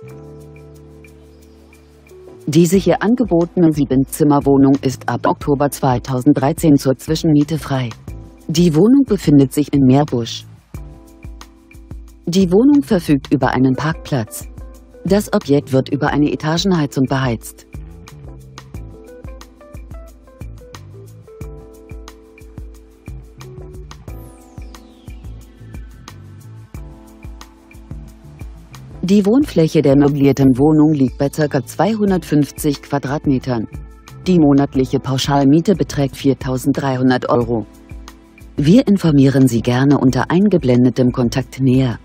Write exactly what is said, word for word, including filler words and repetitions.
Diese hier angebotene Sieben-Zimmer-Wohnung ist ab Oktober zweitausenddreizehn zur Zwischenmiete frei. Die Wohnung befindet sich in Meerbusch. Die Wohnung verfügt über einen Parkplatz. Das Objekt wird über eine Etagenheizung beheizt. Die Wohnfläche der möblierten Wohnung liegt bei ca. zweihundertfünfzig Quadratmetern. Die monatliche Pauschalmiete beträgt viertausenddreihundert Euro. Wir informieren Sie gerne unter eingeblendetem Kontakt näher.